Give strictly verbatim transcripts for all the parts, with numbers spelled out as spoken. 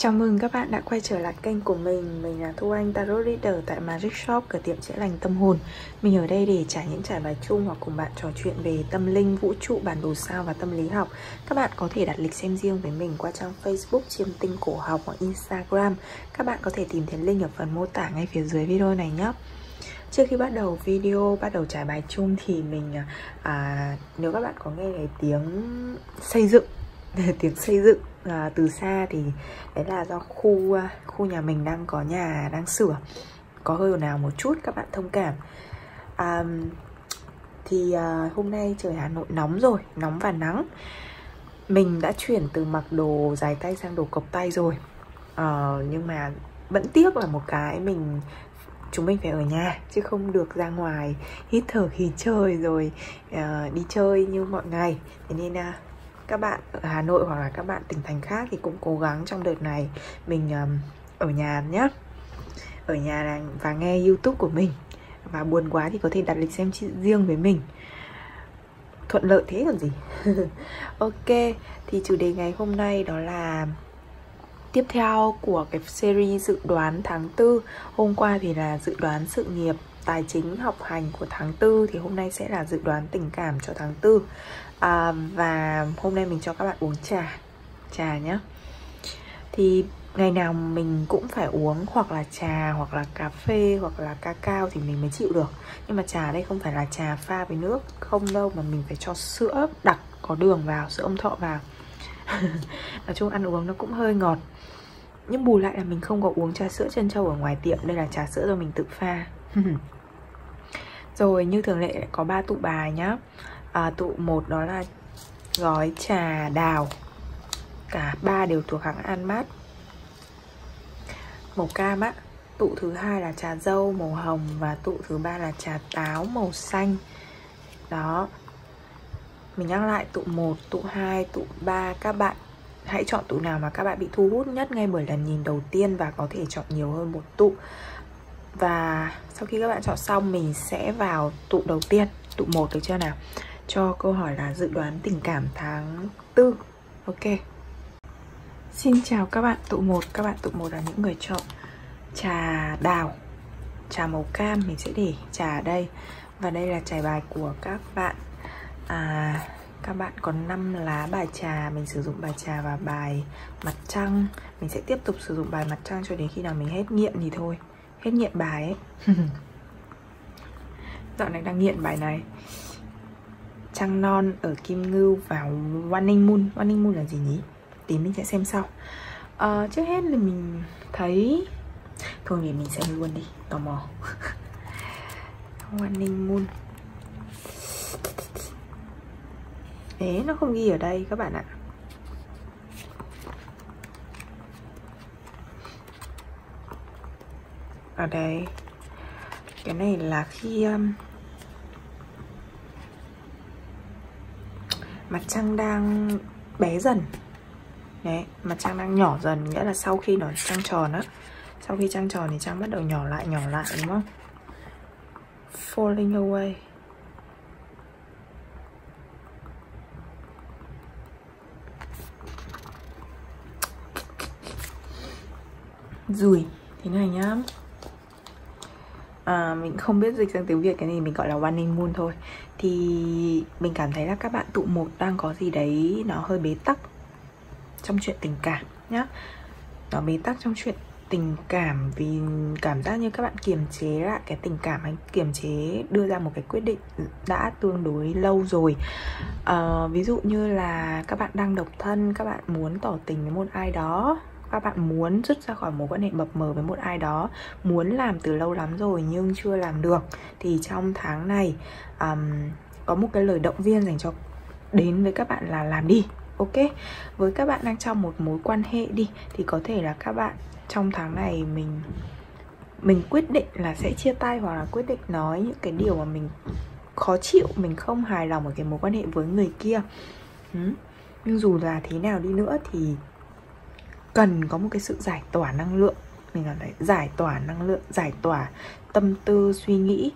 Chào mừng các bạn đã quay trở lại kênh của mình. Mình là Thu Anh, Tarot Reader tại Magic Shop, cửa tiệm chữa lành tâm hồn. Mình ở đây để trải những trải bài chung hoặc cùng bạn trò chuyện về tâm linh, vũ trụ, bản đồ sao và tâm lý học. Các bạn có thể đặt lịch xem riêng với mình qua trang Facebook Chiêm Tinh Cổ Học hoặc Instagram. Các bạn có thể tìm thấy link ở phần mô tả ngay phía dưới video này nhé. Trước khi bắt đầu video, bắt đầu trải bài chung thì mình à, nếu các bạn có nghe cái tiếng xây dựng tiếng xây dựng à, từ xa thì đấy là do khu khu nhà mình đang có nhà đang sửa, có hơi ồn ào một chút, các bạn thông cảm. à, Thì à, hôm nay trời Hà Nội nóng rồi, nóng và nắng. Mình đã chuyển từ mặc đồ dài tay sang đồ cộc tay rồi, à, nhưng mà vẫn tiếc là một cái mình chúng mình phải ở nhà chứ không được ra ngoài hít thở khí trời rồi uh, đi chơi như mọi ngày. Thế nên uh, các bạn ở Hà Nội hoặc là các bạn tỉnh thành khác thì cũng cố gắng trong đợt này mình uh, ở nhà nhé, ở nhà và nghe YouTube của mình. Và buồn quá thì có thể đặt lịch xem riêng với mình, thuận lợi thế còn gì. Ok, thì chủ đề ngày hôm nay đó là tiếp theo của cái series dự đoán tháng tư. Hôm qua thì là dự đoán sự nghiệp, tài chính, học hành của tháng tư. Thì hôm nay sẽ là dự đoán tình cảm cho tháng tư. à, Và hôm nay mình cho các bạn uống trà Trà nhé. Thì ngày nào mình cũng phải uống hoặc là trà, hoặc là cà phê, hoặc là cacao thì mình mới chịu được. Nhưng mà trà đây không phải là trà pha với nước không đâu, mà mình phải cho sữa đặc có đường vào, sữa Ông Thọ vào. Nói chung ăn uống nó cũng hơi ngọt. Nhưng bù lại là mình không có uống trà sữa trân châu ở ngoài tiệm. Đây là trà sữa do mình tự pha. Rồi như thường lệ có ba tụ bài nhá. à, Tụ một đó là gói trà đào, cả ba đều thuộc hãng Anmat, màu cam á. Tụ thứ hai là trà dâu màu hồng. Và tụ thứ ba là trà táo màu xanh. Đó. Mình nhắc lại, tụ một, tụ hai, tụ ba. Các bạn hãy chọn tụ nào mà các bạn bị thu hút nhất ngay bởi lần nhìn đầu tiên, và có thể chọn nhiều hơn một tụ. Và sau khi các bạn chọn xong, mình sẽ vào tụ đầu tiên, tụ một, được chưa nào? Cho câu hỏi là dự đoán tình cảm tháng tư. Ok. Xin chào các bạn tụ một. Các bạn tụ một là những người chọn trà đào, trà màu cam. Mình sẽ để trà ở đây. Và đây là trải bài của các bạn. À... Các bạn có năm lá bài trà. Mình sử dụng bài trà và bài mặt trăng. Mình sẽ tiếp tục sử dụng bài mặt trăng cho đến khi nào mình hết nghiện thì thôi. Hết nghiện bài ấy. Dạo này đang nghiện bài này. Trăng non ở Kim Ngưu và Waning Moon. Waning Moon là gì nhỉ? Tí mình sẽ xem sau. à, Trước hết là mình thấy, thôi thì mình xem luôn đi, tò mò. Waning Moon. Thế nó không ghi ở đây các bạn ạ. Ở đây. Cái này là khi um, mặt trăng đang bé dần. Đấy, mặt trăng đang nhỏ dần, nghĩa là sau khi nó trăng tròn á. Sau khi trăng tròn thì trăng bắt đầu nhỏ lại, nhỏ lại, đúng không? Falling away. Rùi thế này nhá. à, Mình không biết dịch sang tiếng Việt cái này, mình gọi là Waning Moon thôi. Thì mình cảm thấy là các bạn tụ một đang có gì đấy nó hơi bế tắc trong chuyện tình cảm nhá. Nó bế tắc trong chuyện tình cảm vì cảm giác như các bạn kiềm chế lại cái tình cảm, hay kiềm chế đưa ra một cái quyết định đã tương đối lâu rồi. à, Ví dụ như là các bạn đang độc thân, các bạn muốn tỏ tình với một ai đó, các bạn muốn rút ra khỏi mối quan hệ mập mờ với một ai đó, muốn làm từ lâu lắm rồi nhưng chưa làm được. Thì trong tháng này um, có một cái lời động viên dành cho đến với các bạn là làm đi. Ok, với các bạn đang trong một mối quan hệ đi, thì có thể là các bạn trong tháng này mình mình quyết định là sẽ chia tay, hoặc là quyết định nói những cái điều mà mình khó chịu, mình không hài lòng ở cái mối quan hệ với người kia. ừ. Nhưng dù là thế nào đi nữa thì cần có một cái sự giải tỏa năng lượng. Mình cảm thấy giải tỏa năng lượng, giải tỏa tâm tư, suy nghĩ.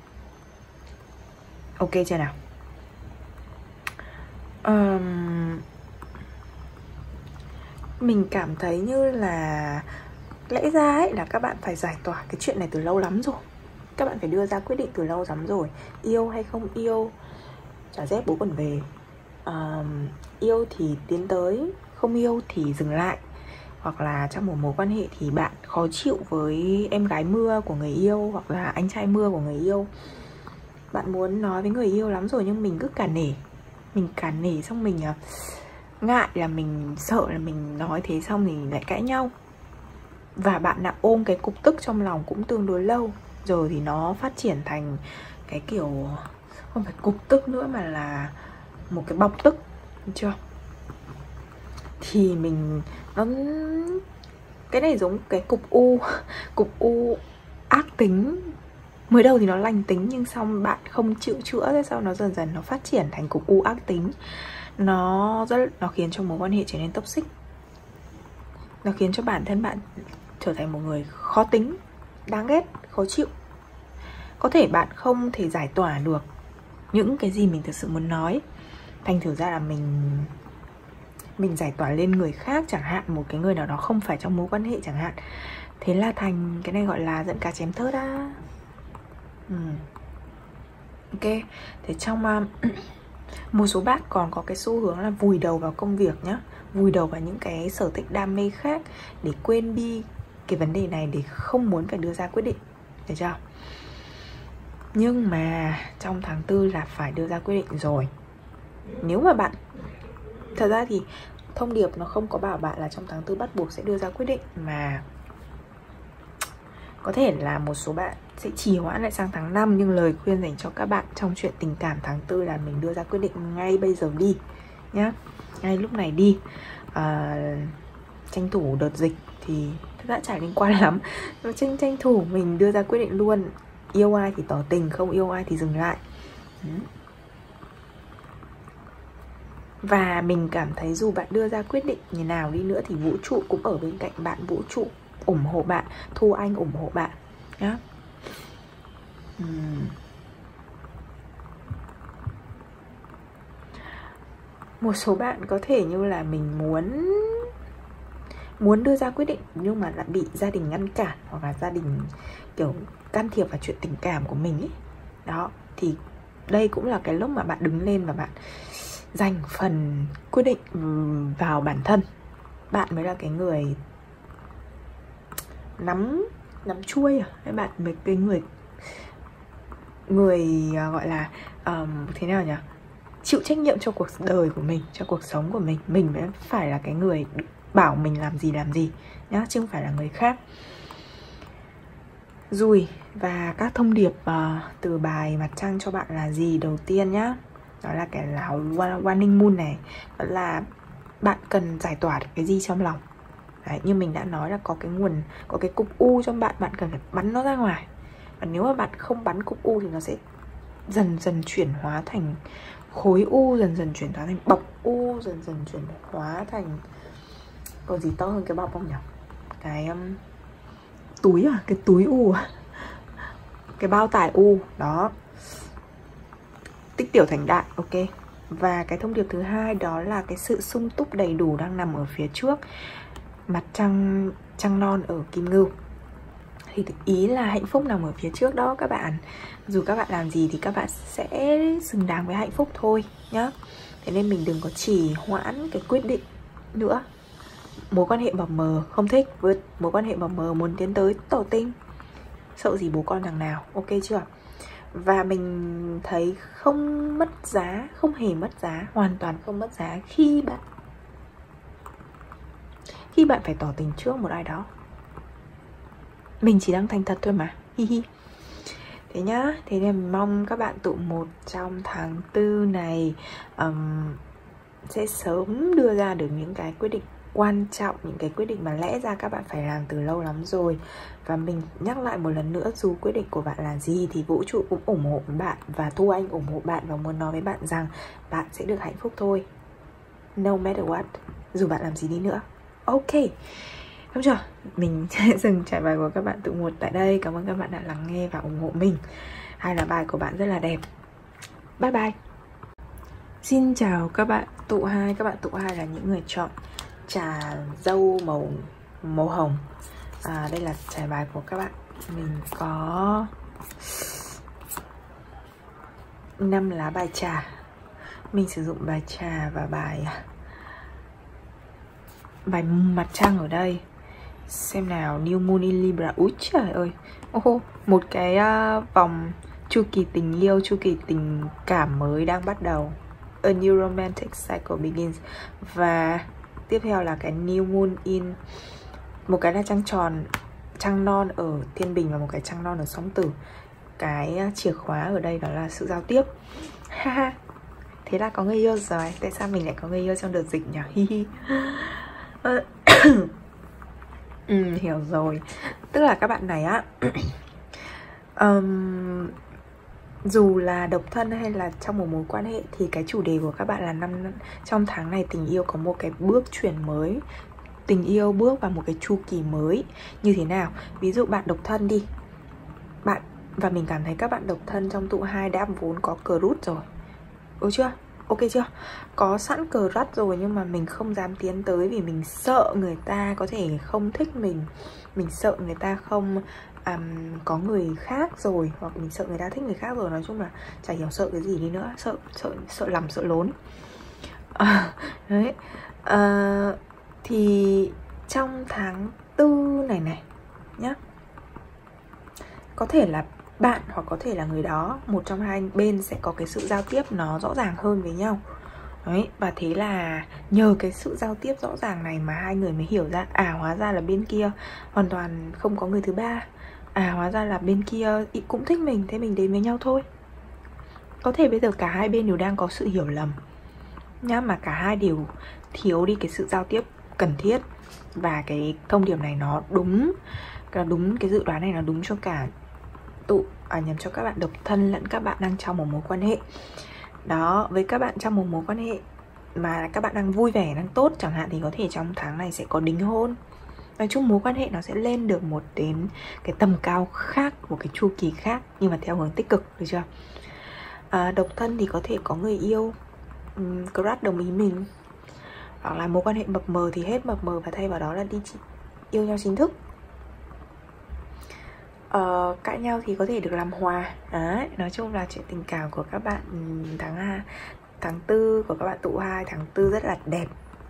Ok chưa nào? Um, mình cảm thấy như là lẽ ra ấy là các bạn phải giải tỏa cái chuyện này từ lâu lắm rồi. Các bạn phải đưa ra quyết định từ lâu lắm rồi. Yêu hay không yêu, trả dép bố còn về. uh, Yêu thì tiến tới, không yêu thì dừng lại. Hoặc là trong một mối quan hệ thì bạn khó chịu với em gái mưa của người yêu, hoặc là anh trai mưa của người yêu. Bạn muốn nói với người yêu lắm rồi nhưng mình cứ cả nể. Mình cả nể xong mình uh, ngại là mình sợ là mình nói thế xong thì lại cãi nhau. Và bạn đã ôm cái cục tức trong lòng cũng tương đối lâu. Giờ thì nó phát triển thành cái kiểu không phải cục tức nữa mà là một cái bọc tức, được chưa? Thì mình nó cái này giống cái cục u cục u ác tính. Mới đầu thì nó lành tính nhưng xong bạn không chịu chữa, thế sau nó dần dần nó phát triển thành cục u ác tính. Nó rất nó khiến cho mối quan hệ trở nên toxic. Nó khiến cho bản thân bạn trở thành một người khó tính, đáng ghét, khó chịu. Có thể bạn không thể giải tỏa được những cái gì mình thực sự muốn nói, thành thử ra là mình Mình giải tỏa lên người khác chẳng hạn, một cái người nào đó không phải trong mối quan hệ chẳng hạn. Thế là thành cái này gọi là giận cá chém thớt á. ừ. Ok, thế trong uh, một số bạn còn có cái xu hướng là vùi đầu vào công việc nhá, vùi đầu vào những cái sở thích đam mê khác để quên đi cái vấn đề này, để không muốn phải đưa ra quyết định, được chưa? Nhưng mà trong tháng tư là phải đưa ra quyết định rồi. Nếu mà bạn, thật ra thì thông điệp nó không có bảo bạn là trong tháng tư bắt buộc sẽ đưa ra quyết định, mà có thể là một số bạn sẽ trì hoãn lại sang tháng năm. Nhưng lời khuyên dành cho các bạn trong chuyện tình cảm tháng tư là mình đưa ra quyết định ngay bây giờ đi nhá, ngay lúc này đi. à, Tranh thủ đợt dịch thì thật ra chả liên quan lắm, tranh tranh thủ mình đưa ra quyết định luôn. Yêu ai thì tỏ tình, không yêu ai thì dừng lại. Và mình cảm thấy dù bạn đưa ra quyết định như nào đi nữa thì vũ trụ cũng ở bên cạnh bạn. Vũ trụ ủng hộ bạn, Thu Anh ủng hộ bạn nhá. uhm. Một số bạn có thể như là mình muốn Muốn đưa ra quyết định nhưng mà lại bị gia đình ngăn cản, hoặc là gia đình kiểu can thiệp vào chuyện tình cảm của mình ấy. Đó, thì đây cũng là cái lúc mà bạn đứng lên và bạn dành phần quyết định vào bản thân. Bạn mới là cái người nắm nắm chuôi à? Hay bạn mới cái người người gọi là um, thế nào nhỉ? Chịu trách nhiệm cho cuộc đời của mình, cho cuộc sống của mình. Mình mới phải là cái người bảo mình làm gì làm gì nhá, chứ không phải là người khác. Rồi, và các thông điệp uh, từ bài mặt trăng cho bạn là gì? Đầu tiên nhá, đó là cái lá Waning Moon này. Đó là bạn cần giải tỏa được cái gì trong lòng. Đấy, như mình đã nói là có cái nguồn, có cái cục u trong bạn, bạn cần phải bắn nó ra ngoài. Và nếu mà bạn không bắn cục u thì nó sẽ dần dần chuyển hóa thành khối u, dần dần chuyển hóa thành bọc u, dần dần chuyển hóa thành, còn gì to hơn cái bọc không nhỉ? Cái um, túi à? Cái túi u à? Cái bao tải u. Đó, tích tiểu thành đại. Ok. Và cái thông điệp thứ hai đó là cái sự sung túc đầy đủ đang nằm ở phía trước. Mặt trăng trăng non ở Kim Ngưu, thì ý là hạnh phúc nằm ở phía trước đó các bạn. Dù các bạn làm gì thì các bạn sẽ xứng đáng với hạnh phúc thôi nhá. Thế nên mình đừng có trì hoãn cái quyết định nữa. Mối quan hệ mập mờ không thích, vượt mối quan hệ mập mờ, muốn tiến tới tỏ tình, sợ gì bố con thằng nào. Ok chưa? Và mình thấy không mất giá, không hề mất giá, hoàn toàn không mất giá khi bạn Khi bạn phải tỏ tình trước một ai đó. Mình chỉ đang thành thật thôi mà. Hi hi. Thế nhá, thế nên mình mong các bạn tụ một trong tháng tư này um, sẽ sớm đưa ra được những cái quyết định quan trọng, những cái quyết định mà lẽ ra các bạn phải làm từ lâu lắm rồi. Và mình nhắc lại một lần nữa, dù quyết định của bạn là gì thì vũ trụ cũng ủng hộ với bạn, và Thu Anh ủng hộ bạn và muốn nói với bạn rằng bạn sẽ được hạnh phúc thôi, no matter what, dù bạn làm gì đi nữa. Ok, đúng chưa? Mình sẽ dừng trải bài của các bạn tụ một tại đây. Cảm ơn các bạn đã lắng nghe và ủng hộ mình. Hay là bài của bạn rất là đẹp. Bye bye. Xin chào các bạn tụ hai. Các bạn tụ hai là những người chọn trà dâu màu màu hồng. à, Đây là trải bài của các bạn. Mình có năm lá bài trà. Mình sử dụng bài trà và bài bài mặt trăng ở đây. Xem nào, New Moon in Libra. Úi trời ơi, oh, một cái uh, vòng chu kỳ tình yêu, chu kỳ tình cảm mới đang bắt đầu. A new romantic cycle begins. Và tiếp theo là cái New Moon in, một cái là trăng tròn, trăng non ở Thiên Bình và một cái trăng non ở Song Tử. Cái chìa khóa ở đây đó là sự giao tiếp. Ha, thế là có người yêu rồi. Tại sao mình lại có người yêu trong đợt dịch nhỉ? Hi hi. Ừ, hiểu rồi. Tức là các bạn này á um, dù là độc thân hay là trong một mối quan hệ thì cái chủ đề của các bạn là năm trong tháng này tình yêu có một cái bước chuyển mới. Tình yêu bước vào một cái chu kỳ mới. Như thế nào? Ví dụ bạn độc thân đi, bạn và mình cảm thấy các bạn độc thân trong tụ hai đã vốn có crush rồi. Ừ chưa? Ok chưa? Có sẵn crush rồi nhưng mà mình không dám tiến tới vì mình sợ người ta có thể không thích mình. Mình sợ người ta không um, có người khác rồi, hoặc mình sợ người ta thích người khác rồi. Nói chung là chả hiểu sợ cái gì đi nữa. Sợ sợ sợ lầm sợ lốn. à, Đấy à, thì trong tháng tư này này nhá, có thể là bạn hoặc có thể là người đó, một trong hai bên sẽ có cái sự giao tiếp nó rõ ràng hơn với nhau. Đấy, và thế là nhờ cái sự giao tiếp rõ ràng này mà hai người mới hiểu ra, à hóa ra là bên kia hoàn toàn không có người thứ ba. À hóa ra là bên kia cũng thích mình, thế mình đến với nhau thôi. Có thể bây giờ cả hai bên đều đang có sự hiểu lầm nhá, mà cả hai đều thiếu đi cái sự giao tiếp cần thiết. Và cái thông điệp này nó đúng, đúng cái dự đoán này nó đúng cho cả tụ à, nhằm cho các bạn độc thân lẫn các bạn đang trong một mối quan hệ. Đó, với các bạn trong một mối quan hệ mà các bạn đang vui vẻ, đang tốt chẳng hạn, thì có thể trong tháng này sẽ có đính hôn. Nói chung mối quan hệ nó sẽ lên được một đến cái tầm cao khác, một cái chu kỳ khác, nhưng mà theo hướng tích cực, được chưa? À, độc thân thì có thể có người yêu, um, crush đồng ý mình, hoặc là mối quan hệ mập mờ thì hết mập mờ và thay vào đó là đi yêu nhau chính thức. Uh, cãi nhau thì có thể được làm hòa. Đấy, nói chung là chuyện tình cảm của các bạn tháng tháng tư của các bạn tụ hai tháng tư rất là đẹp.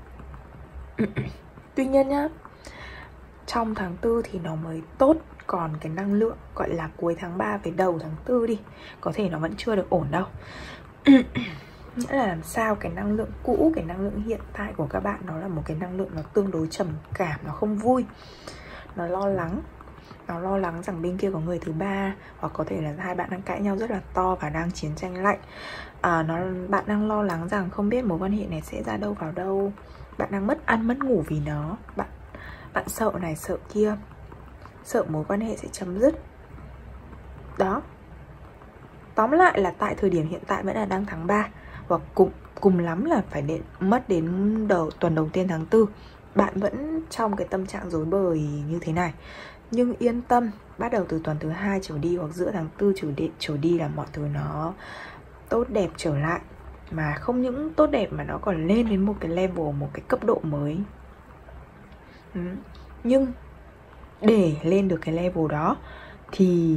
Tuy nhiên nhá, trong tháng tư thì nó mới tốt, còn cái năng lượng gọi là cuối tháng ba về đầu tháng tư đi, có thể nó vẫn chưa được ổn đâu. Nghĩa là làm sao cái năng lượng cũ, cái năng lượng hiện tại của các bạn nó là một cái năng lượng nó tương đối trầm cảm, nó không vui, nó lo lắng. Nó lo lắng rằng bên kia có người thứ ba, hoặc có thể là hai bạn đang cãi nhau rất là to và đang chiến tranh lạnh. à, nó Bạn đang lo lắng rằng không biết mối quan hệ này sẽ ra đâu vào đâu. Bạn đang mất ăn mất ngủ vì nó. Bạn bạn sợ này sợ kia, sợ mối quan hệ sẽ chấm dứt. Đó, tóm lại là tại thời điểm hiện tại vẫn là đang tháng ba, hoặc cùng, cùng lắm là phải đến, mất đến đầu tuần đầu tiên tháng tư, bạn vẫn trong cái tâm trạng rối bời như thế này. Nhưng yên tâm, bắt đầu từ tuần thứ hai trở đi hoặc giữa tháng tư trở đi, trở đi là mọi thứ nó tốt đẹp trở lại. Mà không những tốt đẹp mà nó còn lên đến một cái level, một cái cấp độ mới. ừ. Nhưng để lên được cái level đó thì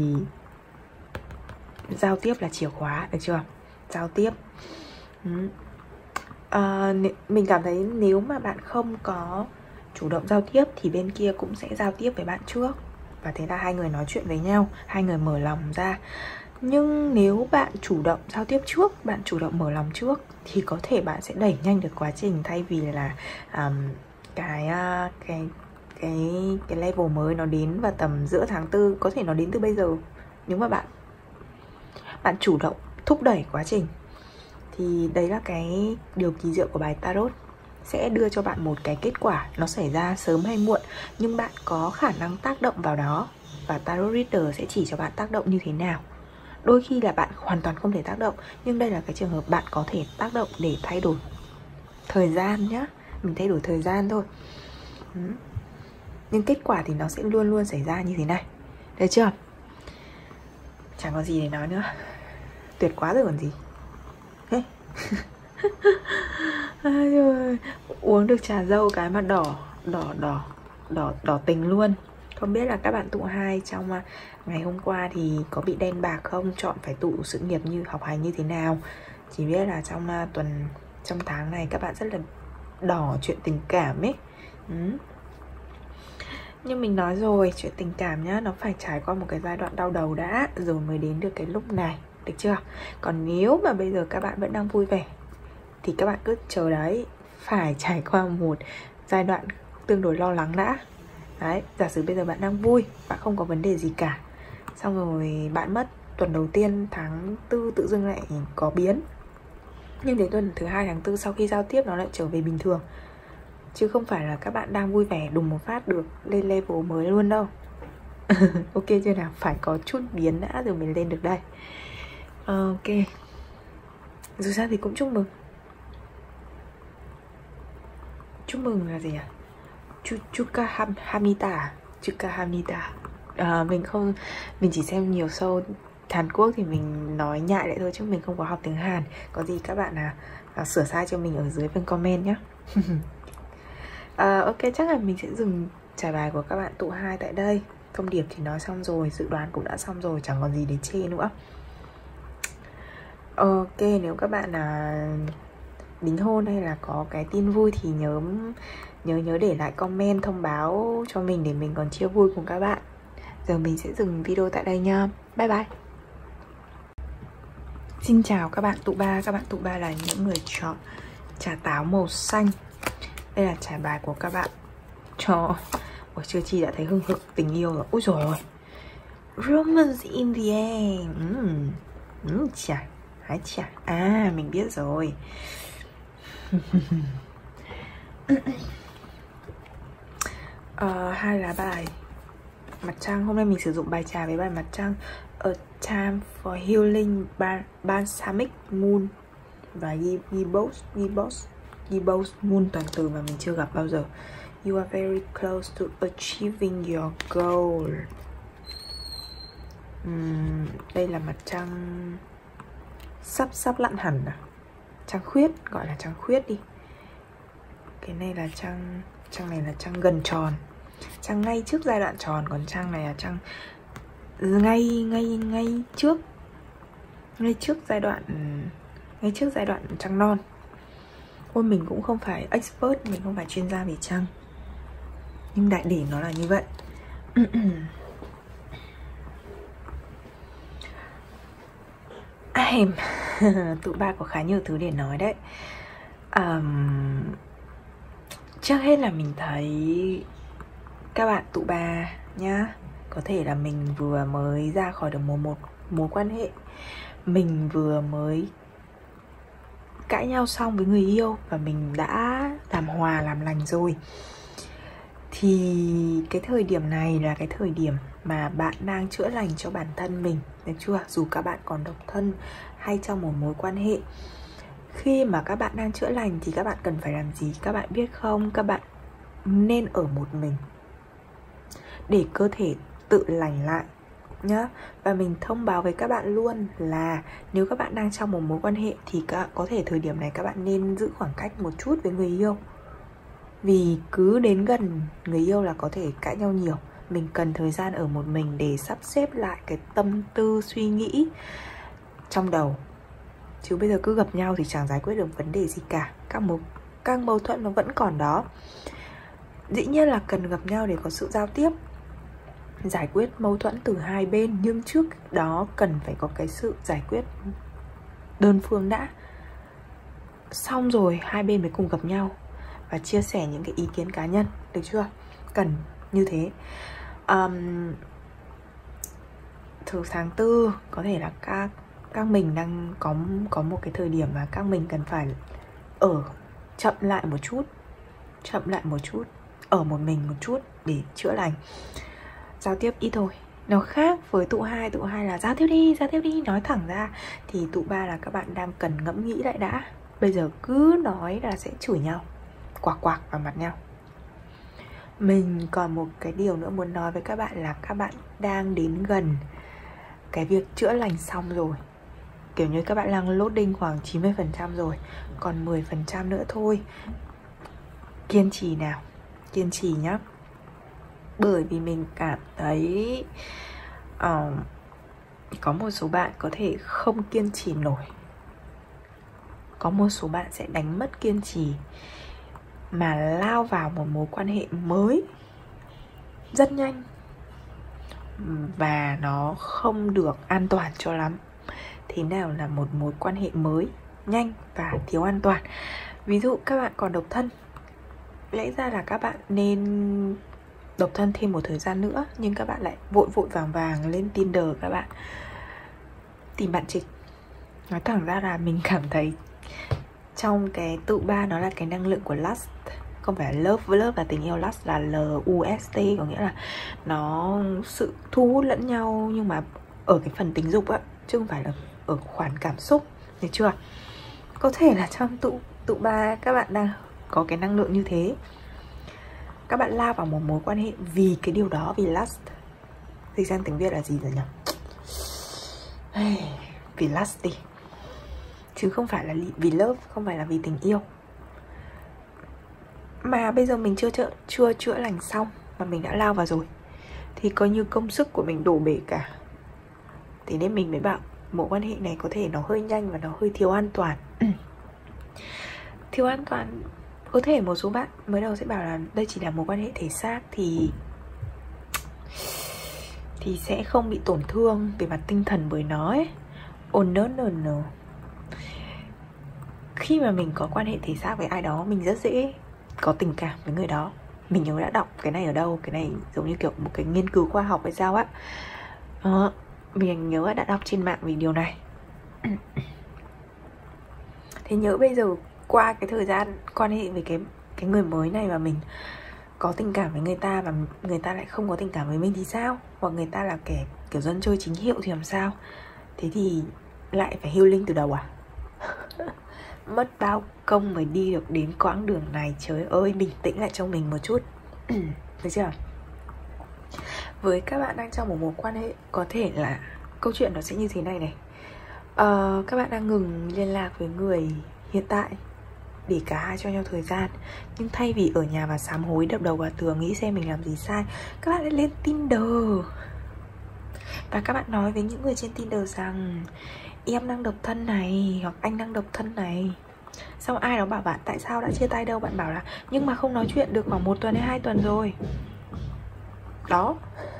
giao tiếp là chìa khóa, được chưa? Giao tiếp. ừ. à, Mình cảm thấy nếu mà bạn không có chủ động giao tiếp thì bên kia cũng sẽ giao tiếp với bạn trước. Và thế là hai người nói chuyện với nhau, hai người mở lòng ra. Nhưng nếu bạn chủ động giao tiếp trước, bạn chủ động mở lòng trước, thì có thể bạn sẽ đẩy nhanh được quá trình. Thay vì là um, cái, uh, cái cái cái level mới nó đến vào tầm giữa tháng tư, có thể nó đến từ bây giờ. Nhưng mà bạn bạn chủ động thúc đẩy quá trình, thì đấy là cái điều kỳ diệu của bài tarot. Sẽ đưa cho bạn một cái kết quả, nó xảy ra sớm hay muộn, nhưng bạn có khả năng tác động vào đó. Và tarot reader sẽ chỉ cho bạn tác động như thế nào. Đôi khi là bạn hoàn toàn không thể tác động, nhưng đây là cái trường hợp bạn có thể tác động để thay đổi thời gian nhá. Mình thay đổi thời gian thôi. ừ. Nhưng kết quả thì nó sẽ luôn luôn xảy ra như thế này. Được chưa? Chẳng có gì để nói nữa. Tuyệt quá rồi còn gì. Hey. Ai ơi, uống được trà dâu cái mà đỏ đỏ đỏ đỏ đỏ tình luôn. Không biết là các bạn tụ hai trong ngày hôm qua thì có bị đen bạc không, chọn phải tụ sự nghiệp như học hành như thế nào. Chỉ biết là trong tuần trong tháng này các bạn rất là đỏ chuyện tình cảm ấy. ừ. Nhưng mình nói rồi, chuyện tình cảm nhá, nó phải trải qua một cái giai đoạn đau đầu đã, rồi mới đến được cái lúc này, được chưa? Còn nếu mà bây giờ các bạn vẫn đang vui vẻ thì các bạn cứ chờ đấy, phải trải qua một giai đoạn tương đối lo lắng đã. Đấy, giả sử bây giờ bạn đang vui, bạn không có vấn đề gì cả, xong rồi bạn mất tuần đầu tiên tháng tư tự dưng lại có biến. Nhưng đến tuần thứ hai tháng tư sau khi giao tiếp nó lại trở về bình thường. Chứ không phải là các bạn đang vui vẻ đùng một phát được lên level mới luôn đâu. Ok chưa nào? Phải có chút biến đã rồi mình lên được đây. Ok. Dù sao thì cũng chúc mừng. Chúc mừng là gì à? Chuka Ham Hamita Chuka Hamita à, Mình không, mình chỉ xem nhiều show Hàn Quốc thì mình nói nhại lại thôi, chứ mình không có học tiếng Hàn. Có gì các bạn à, à sửa sai cho mình ở dưới phần comment nhé. à, Ok, chắc là mình sẽ dừng trải bài của các bạn tụ hai tại đây. Thông điệp thì nói xong rồi, dự đoán cũng đã xong rồi, chẳng còn gì để chê nữa. Ok, nếu các bạn là đính hôn hay là có cái tin vui thì nhớ nhớ nhớ để lại comment thông báo cho mình để mình còn chia vui cùng các bạn. Giờ mình sẽ dừng video tại đây nha. Bye bye. Xin chào các bạn tụ ba. Các bạn tụ ba là những người chọn trà táo màu xanh. Đây là trải bài của các bạn cho Ôi, chưa chi đã thấy hưng hực tình yêu rồi. Ôi dồi ôi, romance in the end. uhm. uhm, Chà, hái chà. À, mình biết rồi. uh, Hai lá bài mặt trăng. Hôm nay mình sử dụng bài trà với bài mặt trăng A Time for Healing, Balsamic Moon và Gibbous Gibbous Gibbous Moon, toàn từ mà mình chưa gặp bao giờ. You are very close to achieving your goal. uhm, Đây là mặt trăng sắp sắp lặn hẳn à? Trăng khuyết, gọi là trăng khuyết đi. Cái này là trăng Trăng này là trăng gần tròn, trăng ngay trước giai đoạn tròn. Còn trăng này là trăng ngay ngay ngay trước ngay trước giai đoạn ngay trước giai đoạn trăng non. Ôi, mình cũng không phải expert, mình không phải chuyên gia về trăng, nhưng đại để nó là như vậy. Em tụi ba có khá nhiều thứ để nói đấy. um, Trước hết là mình thấy các bạn tụ ba nhá, có thể là mình vừa mới ra khỏi được một, một mối quan hệ, mình vừa mới cãi nhau xong với người yêu và mình đã làm hòa làm lành rồi. Thì cái thời điểm này là cái thời điểm mà bạn đang chữa lành cho bản thân mình, được chưa? Dù các bạn còn độc thân hay trong một mối quan hệ, khi mà các bạn đang chữa lành thì các bạn cần phải làm gì các bạn biết không? Các bạn nên ở một mình để cơ thể tự lành lại nhá. Và mình thông báo với các bạn luôn là nếu các bạn đang trong một mối quan hệ thì các, có thể thời điểm này các bạn nên giữ khoảng cách một chút với người yêu. Vì cứ đến gần người yêu là có thể cãi nhau nhiều. Mình cần thời gian ở một mình để sắp xếp lại cái tâm tư suy nghĩ trong đầu. Chứ bây giờ cứ gặp nhau thì chẳng giải quyết được vấn đề gì cả. Các mâu, các mâu thuẫn nó vẫn còn đó. Dĩ nhiên là cần gặp nhau để có sự giao tiếp, giải quyết mâu thuẫn từ hai bên, nhưng trước đó cần phải có cái sự giải quyết đơn phương đã. Xong rồi hai bên mới cùng gặp nhau và chia sẻ những cái ý kiến cá nhân, được chưa? Cần như thế. um, Từ tháng tư có thể là các các mình đang có có một cái thời điểm mà các mình cần phải ở chậm lại một chút, chậm lại một chút, ở một mình một chút để chữa lành. Giao tiếp ít thôi. Nó khác với tụ hai, tụ hai là giao tiếp đi, giao tiếp đi, nói thẳng ra. Thì tụ ba là các bạn đang cần ngẫm nghĩ lại đã. Bây giờ cứ nói là sẽ chửi nhau, quạc quạc vào mặt nhau. Mình còn một cái điều nữa muốn nói với các bạn là các bạn đang đến gần cái việc chữa lành xong rồi. kiểu như các bạn đang loading khoảng chín mươi phần trăm rồi, còn mười phần trăm nữa thôi. Kiên trì nào, kiên trì nhá. Bởi vì mình cảm thấy uh, có một số bạn có thể không kiên trì nổi. Có một số bạn sẽ đánh mất kiên trì mà lao vào một mối quan hệ mới rất nhanh, và nó không được an toàn cho lắm. Thế nào là một mối quan hệ mới, nhanh và thiếu an toàn? Ví dụ các bạn còn độc thân, lẽ ra là các bạn nên độc thân thêm một thời gian nữa, nhưng các bạn lại vội vội vàng vàng lên Tinder, các bạn tìm bạn trịch. Nói thẳng ra là mình cảm thấy trong cái tụ ba nó là cái năng lượng của lust. Không phải love, với love là tình yêu, lust là L U S T, có nghĩa là nó sự thu hút lẫn nhau, nhưng mà ở cái phần tình dục á, chứ không phải là ở khoản cảm xúc, được chưa? Có thể là trong tụ tụ ba các bạn đang có cái năng lượng như thế. Các bạn lao vào một mối quan hệ vì cái điều đó, vì lust. Dịch sang tiếng Việt là gì rồi nhỉ? Vì lust đi, chứ không phải là vì love, không phải là vì tình yêu. Mà bây giờ mình chưa chữa, chưa chữa lành xong mà mình đã lao vào rồi, thì coi như công sức của mình đổ bể cả. Thế nên mình mới bảo mối quan hệ này có thể nó hơi nhanh và nó hơi thiếu an toàn. Thiếu an toàn, có thể một số bạn mới đầu sẽ bảo là đây chỉ là mối quan hệ thể xác, thì thì sẽ không bị tổn thương về mặt tinh thần bởi nó ấy. Oh no no no. Khi mà mình có quan hệ thể xác với ai đó, mình rất dễ có tình cảm với người đó. Mình nhớ đã đọc cái này ở đâu, cái này giống như kiểu một cái nghiên cứu khoa học hay sao á. Đó, mình nhớ đã đọc trên mạng về điều này. Thế nhớ bây giờ qua cái thời gian quan hệ với cái cái người mới này mà mình có tình cảm với người ta và người ta lại không có tình cảm với mình thì sao? Hoặc người ta là kẻ kiểu dân chơi chính hiệu thì làm sao? Thế thì lại phải healing từ đầu à? Mất bao công mới đi được đến quãng đường này. Trời ơi, bình tĩnh lại cho mình một chút. Được chưa? Với các bạn đang trong một mối quan hệ, có thể là câu chuyện nó sẽ như thế này này. uh, Các bạn đang ngừng liên lạc với người hiện tại để cả hai cho nhau thời gian. Nhưng thay vì ở nhà và sám hối đập đầu vào tường nghĩ xem mình làm gì sai, các bạn lại lên Tinder. Và các bạn nói với những người trên Tinder rằng em đang độc thân này, hoặc anh đang độc thân này. Xong ai đó bảo bạn tại sao đã chia tay đâu, bạn bảo là nhưng mà không nói chuyện được khoảng một tuần hay hai tuần rồi. Đó.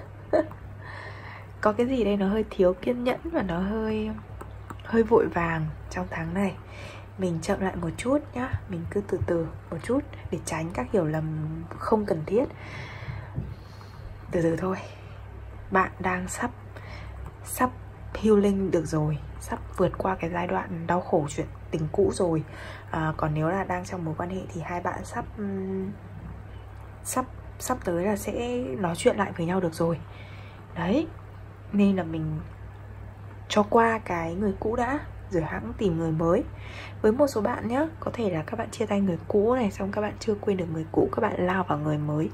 Có cái gì đây nó hơi thiếu kiên nhẫn và nó hơi hơi vội vàng trong tháng này. Mình chậm lại một chút nhá, mình cứ từ từ một chút để tránh các hiểu lầm không cần thiết. Từ từ thôi. Bạn đang sắp Sắp healing được rồi, sắp vượt qua cái giai đoạn đau khổ chuyện tình cũ rồi. à, Còn nếu là đang trong mối quan hệ thì hai bạn sắp Sắp sắp tới là sẽ nói chuyện lại với nhau được rồi. Đấy. Nên là mình cho qua cái người cũ đã, rồi hẵng tìm người mới. Với một số bạn nhá, có thể là các bạn chia tay người cũ này, xong các bạn chưa quên được người cũ, các bạn lao vào người mới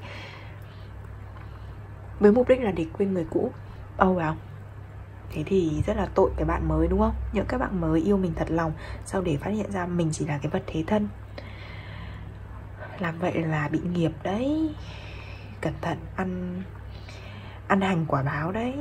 với mục đích là để quên người cũ. Oh wow. Thế thì rất là tội cái bạn mới, đúng không? Những các bạn mới yêu mình thật lòng, sau để phát hiện ra mình chỉ là cái vật thế thân. Làm vậy là bị nghiệp đấy. Cẩn thận, ăn Ăn hành quả báo đấy.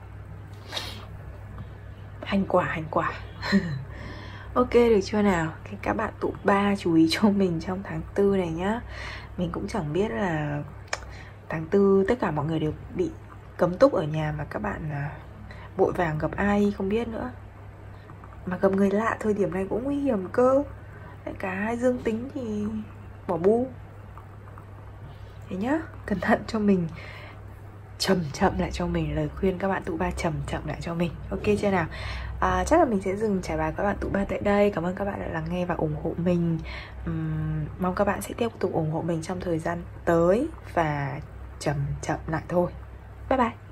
Hành quả, hành quả. Ok, được chưa nào? Các bạn tụ ba chú ý cho mình trong tháng tư này nhá. Mình cũng chẳng biết là tháng tư tất cả mọi người đều bị cấm túc ở nhà, mà các bạn vội vàng gặp ai không biết nữa. Mà gặp người lạ thời điểm này cũng nguy hiểm cơ. Lại cả hai dương tính thì bỏ bu. Thế nhá, cẩn thận cho mình. Chậm chậm lại cho mình, lời khuyên các bạn tụ ba chậm chậm lại cho mình. Ok chưa nào? À, chắc là mình sẽ dừng trải bài các bạn tụ ba tại đây. Cảm ơn các bạn đã lắng nghe và ủng hộ mình. uhm, Mong các bạn sẽ tiếp tục ủng hộ mình trong thời gian tới. Và chậm chậm lại thôi. Bye bye.